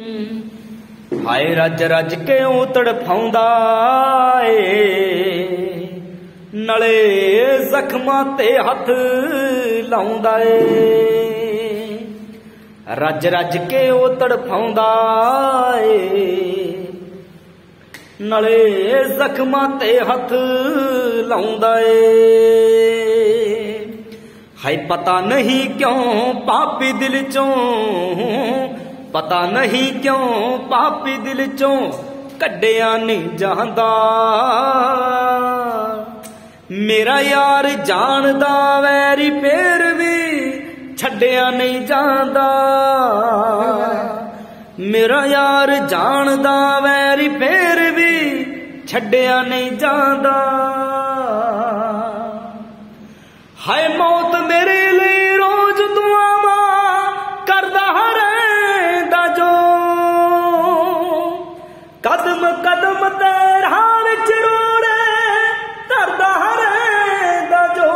हाय रज रज क्यों तड़फाउंदा ए नले जख्मां ते हथ लाउंदा ए रज रज क्यों तड़फाउंदा ए नले जख्मां ते हथ लाउंदा ए हाय पता नहीं क्यों पापी दिल चों पता नहीं क्यों पापी दिल चों कड्डिया नहीं जांदा मेरा यार जानदा वैरी फिर भी छड्डिया नहीं जांदा मेरा यार जानदा वैरी फिर भी छड्डिया नहीं जांदा हाय मौत मेरे लिए रोज दुआवां करदा रहंदा जो कदम कदम ते राह विच रोड़े धरदा रहंदा जो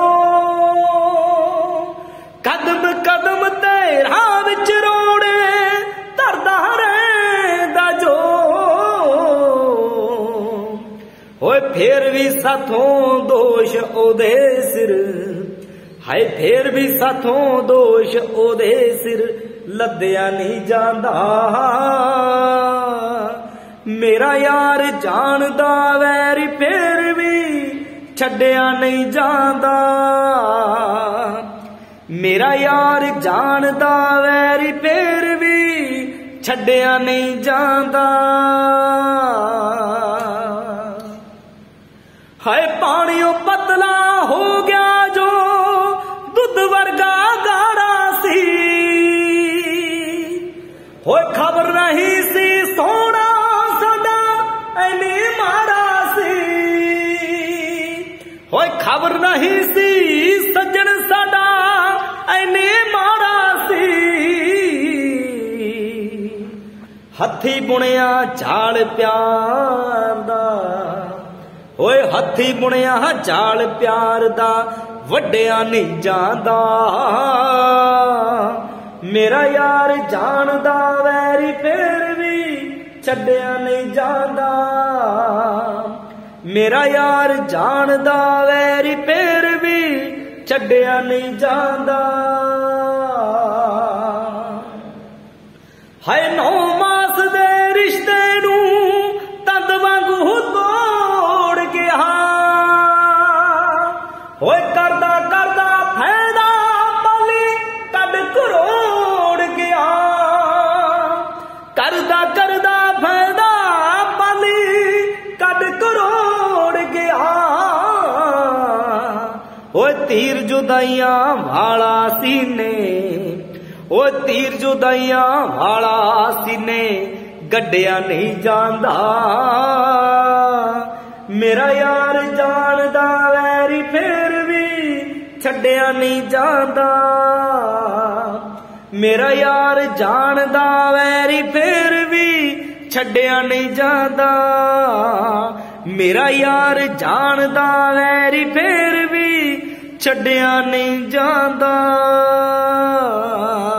कदम कदम ते राह विच रोड़े धरदा रहंदा जो होए फिर भी साथों दोष ओदे सिर हाय फिर भी साथों दोष ओदे सिर लद्दिया नहीं जांदा मेरा यार जानदा वैरी फिर भी छड्डिया नहीं जांदा मेरा यार जानदा वैरी फिर भी छड्डिया नहीं जांदा हाय पानियों पतला हो गया जो दुध वर्गा गाड़ा सी होए खबर नहीं सी सोना सदा ऐनी माड़ा सी होए खबर नहीं सी सज्जन सदा ऐनी माड़ा सी हथी बुनिया झाड़ प्यार दा होए हथी बुनिया झाड़ प्यार दा वड्डिया नहीं जांदा मेरा यार जानदा वैरी फिर भी छड्डिया नहीं जांदा मेरा यार जानदा वैरी फिर भी छड्डिया नहीं जांदा हाय 9 मास दे रिश्ते नूं तंद वांगू तोड़ गया होए करदा करदा फैदा पाली कद करोड़ गया करदा करदा फैदा पाली कद करोड़ गया होए तीर जुदाइयां वाला सीने ओ तीर जुदाइयां वाला सीने गड्डिया नहीं जांदा मेरा यार जानदा वैरी फिर भी छड्डिया नहीं जांदा मेरा यार जानदा वैरी फिर भी छड्डिया नहीं जांदा मेरा यार जानदा वैरी फिर भी छड्डिया नहीं जांदा।